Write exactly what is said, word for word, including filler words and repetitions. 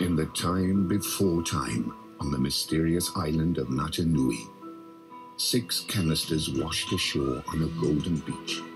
In the time before time, on the mysterious island of Natanui, six canisters washed ashore on a golden beach.